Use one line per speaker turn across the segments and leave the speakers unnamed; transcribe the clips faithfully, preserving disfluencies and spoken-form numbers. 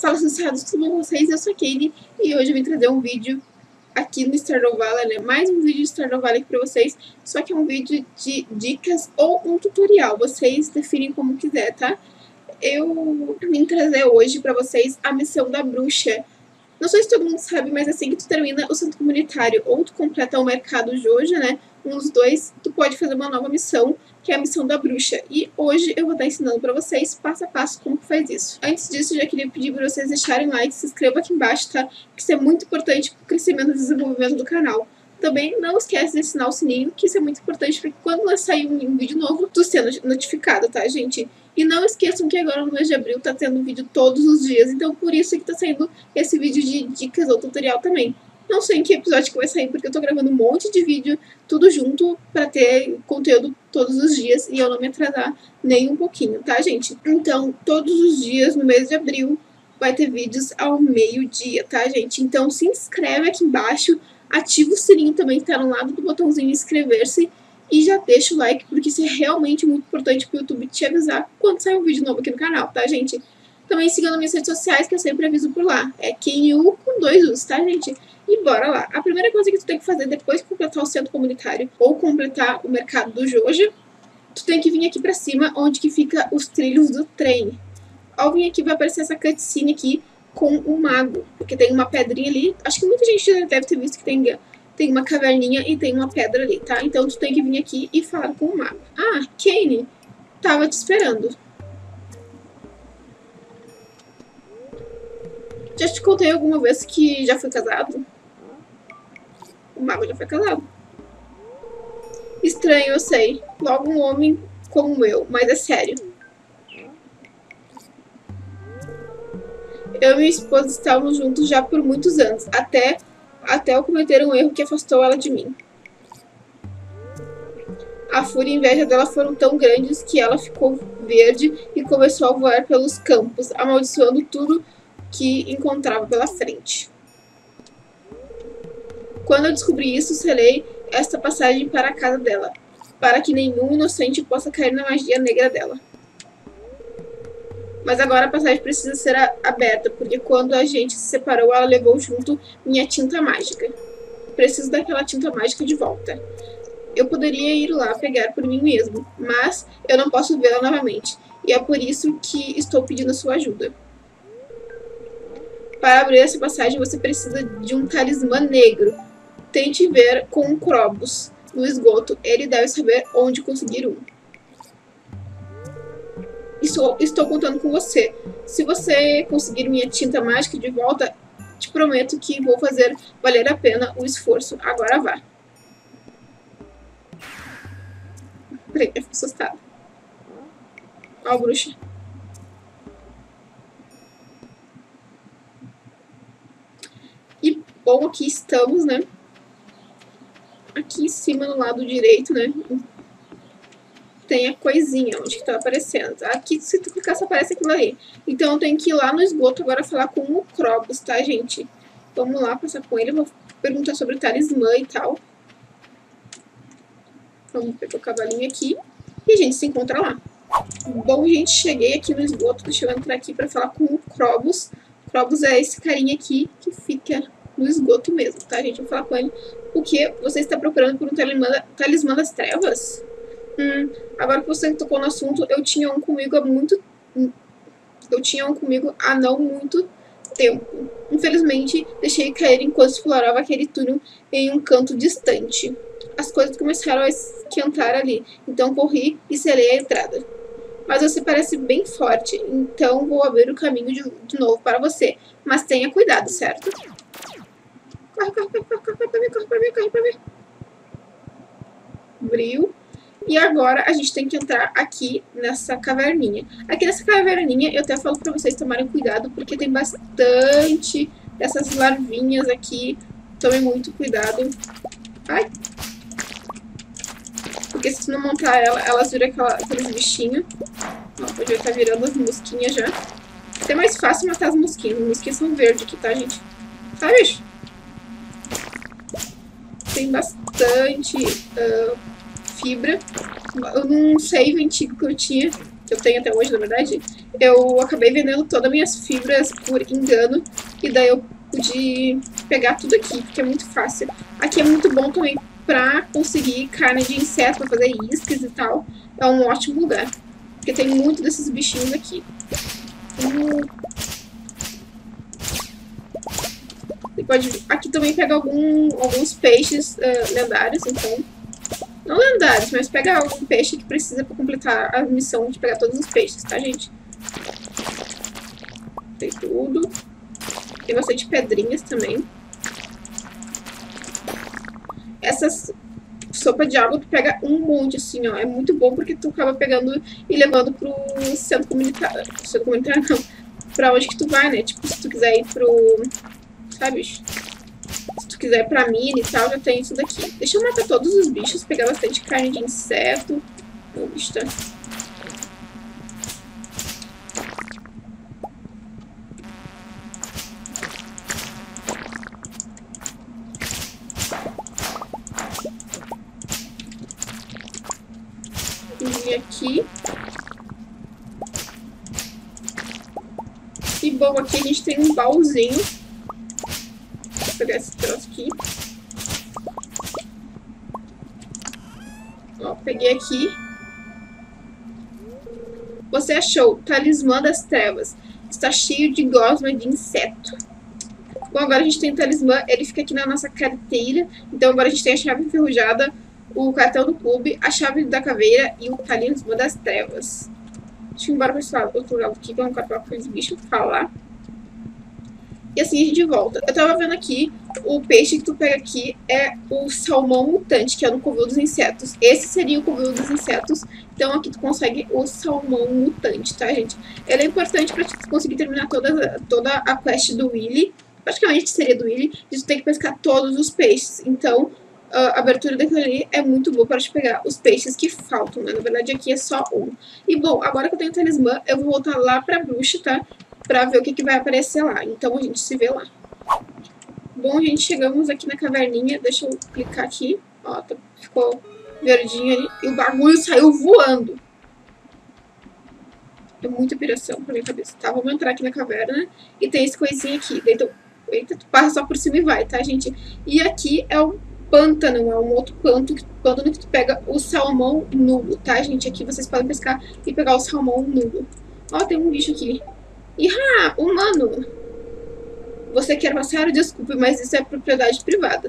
Fala, associados, tudo bom com vocês? Eu sou a Kaylee e hoje eu vim trazer um vídeo aqui no Stardew Valley, né? Mais um vídeo de Stardew Valley aqui pra vocês, só que é um vídeo de dicas ou um tutorial, vocês definem como quiser, tá? Eu vim trazer hoje pra vocês a missão da bruxa. Não sei se todo mundo sabe, mas assim que tu termina o centro comunitário ou tu completa o mercado Joja, né? Um dos dois, tu pode fazer uma nova missão, que é a missão da bruxa. E hoje eu vou estar ensinando pra vocês, passo a passo, como que faz isso. Antes disso, eu já queria pedir pra vocês deixarem like, se inscrevam aqui embaixo, tá? Que isso é muito importante pro crescimento e desenvolvimento do canal. Também não esquece de assinar o sininho, que isso é muito importante, porque quando lá sair um vídeo novo, tu sendo notificado, tá, gente? E não esqueçam que agora no mês de abril tá tendo vídeo todos os dias, então por isso que tá saindo esse vídeo de dicas ou tutorial também. Não sei em que episódio que vai sair, porque eu tô gravando um monte de vídeo, tudo junto, pra ter conteúdo todos os dias e eu não me atrasar nem um pouquinho, tá, gente? Então, todos os dias, no mês de abril, vai ter vídeos ao meio-dia, tá, gente? Então, se inscreve aqui embaixo, ativa o sininho também que tá no lado do botãozinho inscrever-se e já deixa o like, porque isso é realmente muito importante pro YouTube te avisar quando sair um vídeo novo aqui no canal, tá, gente? Também siga nas minhas redes sociais, que eu sempre aviso por lá. É Kenyu com dois U's, tá, gente? E bora lá. A primeira coisa que tu tem que fazer depois de completar o centro comunitário ou completar o mercado do Joja, tu tem que vir aqui pra cima, onde que fica os trilhos do trem. Ao vir aqui vai aparecer essa cutscene aqui com o mago, porque tem uma pedrinha ali. Acho que muita gente já deve ter visto que tem, tem uma caverninha e tem uma pedra ali, tá? Então tu tem que vir aqui e falar com o mago. Ah, Kane, tava te esperando. Já te contei alguma vez que já fui casado? O mago já foi casado. Estranho, eu sei. Logo um homem como eu, mas é sério. Eu e minha esposa estávamos juntos já por muitos anos, até, até eu cometer um erro que afastou ela de mim. A fúria e a inveja dela foram tão grandes que ela ficou verde e começou a voar pelos campos, amaldiçoando tudo que encontrava pela frente. Quando eu descobri isso, selei esta passagem para a casa dela, para que nenhum inocente possa cair na magia negra dela. Mas agora a passagem precisa ser aberta, porque quando a gente se separou, ela levou junto minha tinta mágica. Preciso daquela tinta mágica de volta. Eu poderia ir lá pegar por mim mesmo, mas eu não posso vê-la novamente, e é por isso que estou pedindo a sua ajuda. Para abrir essa passagem, você precisa de um talismã negro. Tente ver com um Krobus no esgoto. Ele deve saber onde conseguir um. Estou, estou contando com você. Se você conseguir minha tinta mágica de volta, te prometo que vou fazer valer a pena o esforço. Agora vá. Peraí, eu fico assustada. Ó, bruxa. Bom, aqui estamos, né? Aqui em cima, no lado direito, né? Tem a coisinha, onde que tá aparecendo. Aqui, se tu clicar, só aparece aquilo ali. Então, eu tenho que ir lá no esgoto agora falar com o Krobus, tá, gente? Vamos lá, passar com ele. Vou perguntar sobre o talismã e tal. Vamos pegar o cavalinho aqui. E a gente se encontra lá. Bom, gente, cheguei aqui no esgoto. Deixa eu entrar aqui pra falar com o Krobus. O Krobus é esse carinha aqui que fica no esgoto mesmo, tá, gente? Vou falar com ele. O que? Você está procurando por um talismã, talismã das trevas? Hum, agora que você tocou no assunto, eu tinha um comigo há muito... Eu tinha um comigo há não muito tempo. Infelizmente, deixei cair enquanto explorava aquele túnel em um canto distante. As coisas começaram a esquentar ali, então corri e selei a entrada. Mas você parece bem forte, então vou abrir o caminho de, de novo para você. Mas tenha cuidado, certo? Corre, corre, corre, corre, corre pra mim, corre pra mim, corre pra mim. Abriu. E agora a gente tem que entrar aqui nessa caverninha. Aqui nessa caverninha eu até falo pra vocês tomarem cuidado, porque tem bastante dessas larvinhas aqui. Tomem muito cuidado. Ai! Porque se tu não montar ela, elas viram aquela, aqueles bichinhos. Ó, já tá virando as mosquinhas já. É até mais fácil matar as mosquinhas. As mosquinhas são verdes aqui, tá, gente? Tá, bicho? Tem bastante uh, fibra. Eu não sei o antigo que eu tinha, que eu tenho até hoje, na verdade. eu acabei vendendo todas as minhas fibras por engano. E daí eu pude pegar tudo aqui, porque é muito fácil. Aqui é muito bom também pra conseguir carne de inseto, pra fazer iscas e tal. É um ótimo lugar, porque tem muito desses bichinhos aqui. Hum. Você pode aqui também pegar algum, alguns peixes uh, lendários, então... Não lendários, mas pega algum peixe que precisa pra completar a missão de pegar todos os peixes, tá, gente? Tem tudo. Tem bastante pedrinhas também. Essas sopa de água tu pega um monte, assim, ó. É muito bom porque tu acaba pegando e levando pro centro comunitário. Centro comunitário não. Pra onde que tu vai, né? Tipo, se tu quiser ir pro... Sabe? Se tu quiser ir pra mina e tal, já tem isso daqui. Deixa eu matar todos os bichos, pegar bastante carne de inseto. O bicho tá... Vou aqui. E bom, aqui a gente tem um baúzinho. Vou pegar esse troço aqui. Ó, peguei aqui. Você achou Talismã das Trevas. Está cheio de gosma de inseto. Bom, agora a gente tem o talismã. Ele fica aqui na nossa carteira. Então agora a gente tem a chave enferrujada, o cartão do clube, a chave da caveira e o talismã das trevas. Deixa eu ir embora pra esse lado, outro lado aqui, que eu não quero falar com os bichos falar. E assim a gente volta. Eu tava vendo aqui, o peixe que tu pega aqui é o salmão mutante, que é no covil dos insetos. Esse seria o covil dos insetos. Então aqui tu consegue o salmão mutante, tá, gente? Ele é importante pra tu conseguir terminar toda, toda a quest do Willy. Praticamente seria do Willy, de tu ter que pescar todos os peixes. Então, a abertura daquilo ali é muito boa para te pegar os peixes que faltam, né? Na verdade, aqui é só um. E, bom, agora que eu tenho o talismã, eu vou voltar lá pra bruxa, tá? Pra ver o que, que vai aparecer lá. Então, a gente se vê lá. Bom, gente, chegamos aqui na caverninha. Deixa eu clicar aqui. Ó, tá, ficou verdinho ali. E o bagulho saiu voando. É muita piração pra minha cabeça. Tá, vamos entrar aqui na caverna. E tem esse coisinho aqui. Então, eita, tu passa só por cima e vai, tá, gente? E aqui é o pântano, é um outro pântano que, pântano que tu pega o salmão nulo, tá, gente? Aqui vocês podem pescar e pegar o salmão nulo. Ó, tem um bicho aqui. Ihá, humano! Você quer passar? Desculpe, mas isso é propriedade privada.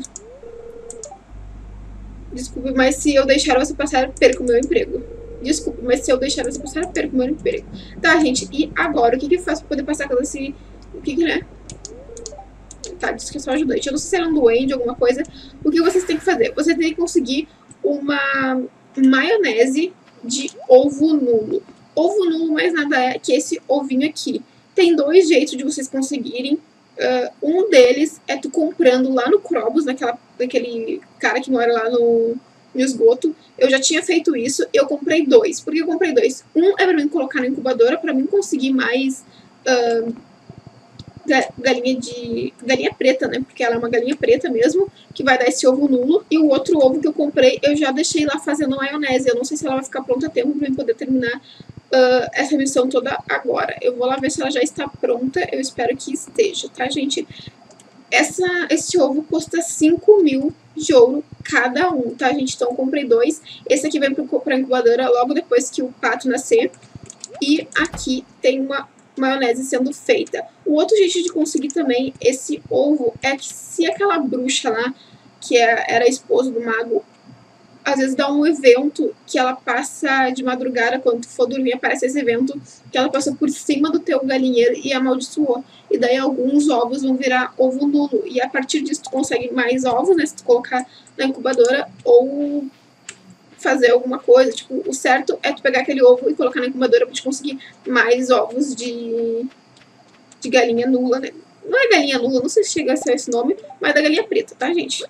Desculpe, mas se eu deixar você passar, perco o meu emprego. Desculpe, mas se eu deixar você passar, perco o meu emprego. Tá, gente, e agora? O que que eu faço pra poder passar com esse... O que que, né? Tá, disse que é só ajudante. Eu não sei se era um duende, alguma coisa. O que vocês têm que fazer? Você tem que conseguir uma maionese de ovo nulo. Ovo nulo mais nada é que esse ovinho aqui. Tem dois jeitos de vocês conseguirem. Uh, um deles é tu comprando lá no Krobus, naquela, naquele cara que mora lá no, no esgoto. Eu já tinha feito isso, eu comprei dois. Por que eu comprei dois? Um é pra mim colocar na incubadora, pra mim conseguir mais... Uh, galinha de galinha preta, né? Porque ela é uma galinha preta mesmo, que vai dar esse ovo nulo. E o outro ovo que eu comprei, eu já deixei lá fazendo maionese. Eu não sei se ela vai ficar pronta a tempo pra eu poder terminar uh, essa missão toda agora. Eu vou lá ver se ela já está pronta. Eu espero que esteja, tá, gente? Essa, esse ovo custa cinco mil de ouro cada um, tá, gente? Então eu comprei dois. Esse aqui vem pra incubadora logo depois que o pato nascer. E aqui tem uma maionese sendo feita. O outro jeito de conseguir também esse ovo é que se aquela bruxa lá, que é, era a esposa do mago, às vezes dá um evento que ela passa de madrugada, quando tu for dormir, aparece esse evento que ela passa por cima do teu galinheiro e amaldiçoou. E daí alguns ovos vão virar ovo nulo. E a partir disso tu consegue mais ovos, né? Se tu colocar na incubadora ou fazer alguma coisa, tipo, o certo é tu pegar aquele ovo e colocar na incubadora pra te conseguir mais ovos de, de galinha nula, né? Não é galinha nula, não sei se chega a ser esse nome, mas é da galinha preta, tá, gente?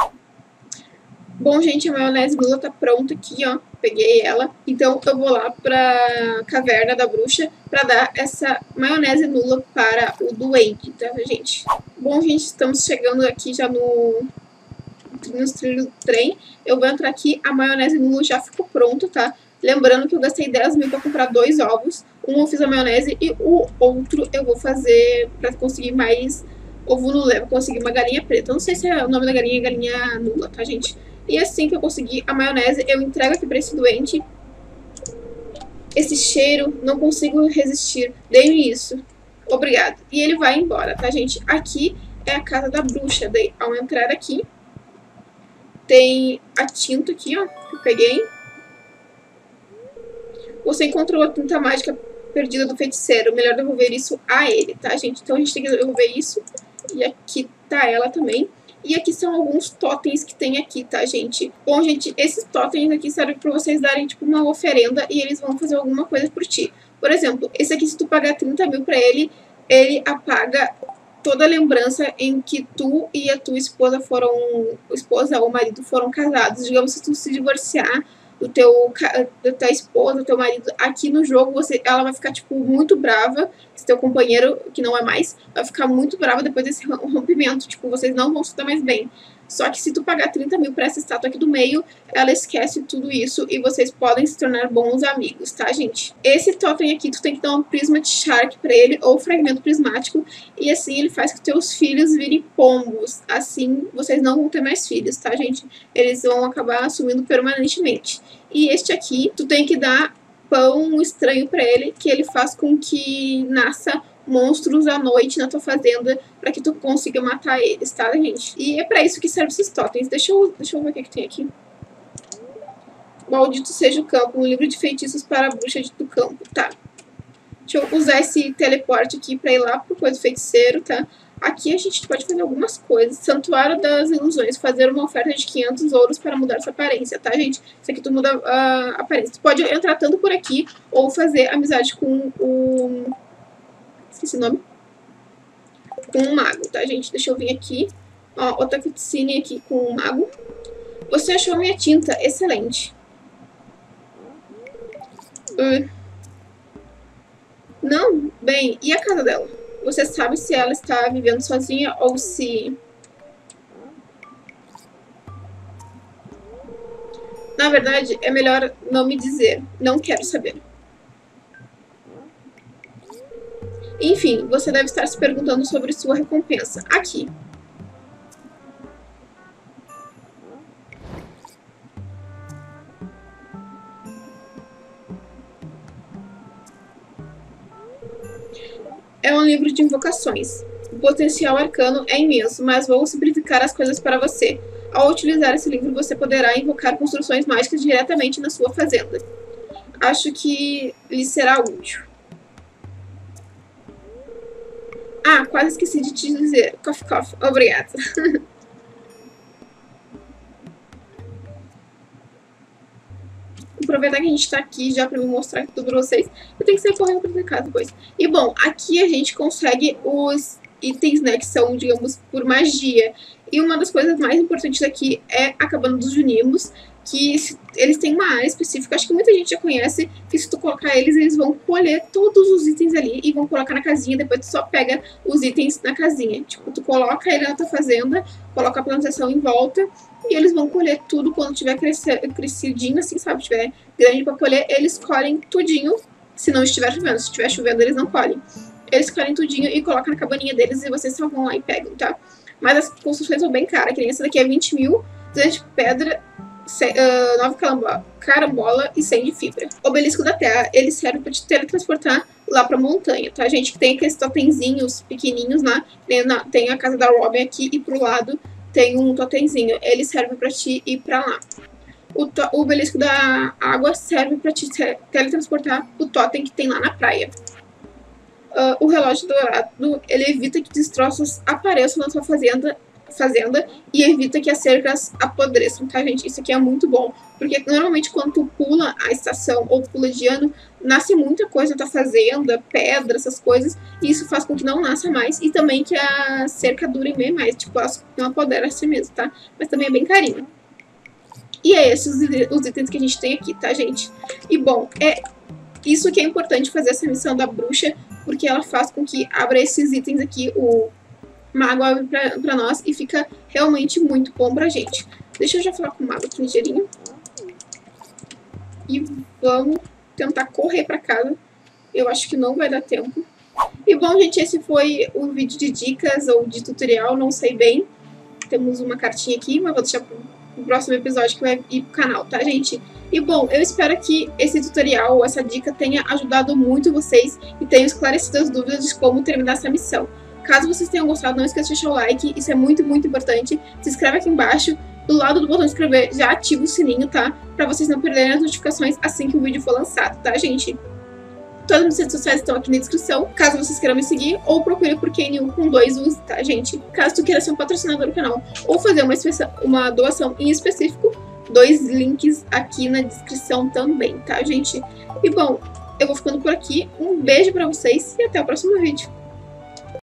Bom, gente, a maionese nula tá pronta aqui, ó, peguei ela. Então eu vou lá pra caverna da bruxa pra dar essa maionese nula para o duende, tá, gente? Bom, gente, estamos chegando aqui já no... nos trilhos do trem. Eu vou entrar aqui, a maionese nula já ficou pronta, tá? Lembrando que eu gastei dez mil para comprar dois ovos. Um eu fiz a maionese e o outro eu vou fazer para conseguir mais ovo no levo, conseguir uma galinha preta. Eu não sei se é o nome da galinha é galinha nula, tá, gente? E assim que eu conseguir a maionese, eu entrego aqui para esse doente. Esse cheiro, não consigo resistir. Dei-me isso. Obrigado. E ele vai embora, tá, gente? Aqui é a casa da bruxa. Daí, ao entrar aqui, tem a tinta aqui, ó, que eu peguei. Você encontrou a tinta mágica perdida do feiticeiro. Melhor devolver isso a ele, tá, gente? Então a gente tem que devolver isso. E aqui tá ela também. E aqui são alguns totens que tem aqui, tá, gente? Bom, gente, esses totens aqui servem pra vocês darem, tipo, uma oferenda e eles vão fazer alguma coisa por ti. Por exemplo, esse aqui, se tu pagar trinta mil pra ele, ele apaga toda a lembrança em que tu e a tua esposa foram... esposa ou marido foram casados. Digamos, se tu se divorciar do teu, da tua esposa, do teu marido, aqui no jogo, você, ela vai ficar, tipo, muito brava. Esse teu companheiro, que não é mais, vai ficar muito brava depois desse rompimento. Tipo, vocês não vão se dar mais bem. Só que se tu pagar trinta mil pra essa estátua aqui do meio, ela esquece tudo isso e vocês podem se tornar bons amigos, tá, gente? Esse totem aqui, tu tem que dar um prisma de shark pra ele, ou fragmento prismático, e assim ele faz que teus filhos virem pombos. Assim, vocês não vão ter mais filhos, tá, gente? Eles vão acabar assumindo permanentemente. E este aqui, tu tem que dar pão estranho pra ele, que ele faz com que nasça monstros à noite na tua fazenda para que tu consiga matar eles, tá, gente? E é pra isso que serve esses totens. Deixa eu, deixa eu ver o que, que tem aqui. Maldito seja o campo, um livro de feitiços para a bruxa do campo, tá. Deixa eu usar esse teleporte aqui pra ir lá pro coisa do feiticeiro, tá. Aqui a gente pode fazer algumas coisas. Santuário das Ilusões, fazer uma oferta de quinhentos ouros para mudar sua aparência, tá, gente? Isso aqui tu muda a aparência. Tu pode entrar tanto por aqui ou fazer amizade com o... esqueci o nome. Com um mago, tá, gente? Deixa eu vir aqui. Ó, outra cutscene aqui com um mago. Você achou minha tinta? Excelente. Uh. Não? Bem, e a casa dela? Você sabe se ela está vivendo sozinha ou se... Na verdade, é melhor não me dizer. Não quero saber. Enfim, você deve estar se perguntando sobre sua recompensa. Aqui. É um livro de invocações. O potencial arcano é imenso, mas vou simplificar as coisas para você. Ao utilizar esse livro, você poderá invocar construções mágicas diretamente na sua fazenda. Acho que lhe será útil. Ah, quase esqueci de te dizer. Coffee, coffee. Obrigada. Aproveitar que a gente tá aqui já pra me mostrar tudo pra vocês. Eu tenho que sair correndo pra casa depois. E bom, aqui a gente consegue os itens, né, que são, digamos, por magia. E uma das coisas mais importantes aqui é a Cabana dos Junimos, que eles têm uma área específica, acho que muita gente já conhece, que se tu colocar eles, eles vão colher todos os itens ali e vão colocar na casinha, depois tu só pega os itens na casinha. Tipo, tu coloca ele na tua fazenda, coloca a plantação em volta e eles vão colher tudo quando tiver crescidinho, assim, sabe, tiver grande pra colher, eles colhem tudinho, se não estiver chovendo. Se estiver chovendo, eles não colhem. Eles colhem tudinho e colocam na cabaninha deles e vocês só vão lá e pegam, tá? Mas as construções são bem caras, que nem essa daqui é vinte mil, duzentos de pedra, nove carambola e cem de fibra. Obelisco da Terra, ele serve pra te teletransportar lá pra montanha, tá, gente? Tem aqueles totemzinhos pequenininhos lá, tem, na, tem a casa da Robin aqui e pro lado tem um totemzinho. Ele serve pra te ir pra lá. O, to, o obelisco da água serve pra te teletransportar o totem que tem lá na praia. Uh, o relógio dourado, ele evita que destroços apareçam na sua fazenda, fazenda e evita que as cercas apodreçam, tá, gente? Isso aqui é muito bom, porque normalmente quando tu pula a estação ou pula de ano, nasce muita coisa na tua fazenda, pedra, essas coisas, e isso faz com que não nasça mais e também que a cerca dure bem mais, tipo, elas não apodera assim mesmo, tá? Mas também é bem carinho. E é esses os itens que a gente tem aqui, tá, gente? E bom, é isso que é importante fazer essa missão da bruxa, porque ela faz com que abra esses itens aqui, o mago abre pra, pra nós e fica realmente muito bom pra gente. Deixa eu já falar com o mago aqui ligeirinho. e vamos tentar correr pra casa. Eu acho que não vai dar tempo. E bom, gente, esse foi o vídeo de dicas ou de tutorial, não sei bem. Temos uma cartinha aqui, mas vou deixar pro, pro próximo episódio que vai ir pro canal, tá, gente? E bom, eu espero que esse tutorial ou essa dica tenha ajudado muito vocês e tenha esclarecido as dúvidas de como terminar essa missão. Caso vocês tenham gostado, não esqueça de deixar o like, isso é muito, muito importante. Se inscreve aqui embaixo, do lado do botão de inscrever, já ativa o sininho, tá? Pra vocês não perderem as notificações assim que o vídeo for lançado, tá, gente? Todas as redes sociais estão aqui na descrição, caso vocês queiram me seguir, ou procure por K N U com dois U's, tá, gente? Caso tu queira ser um patrocinador do canal, ou fazer uma, uma doação em específico, dois links aqui na descrição também, tá, gente? E bom, eu vou ficando por aqui, um beijo pra vocês e até o próximo vídeo.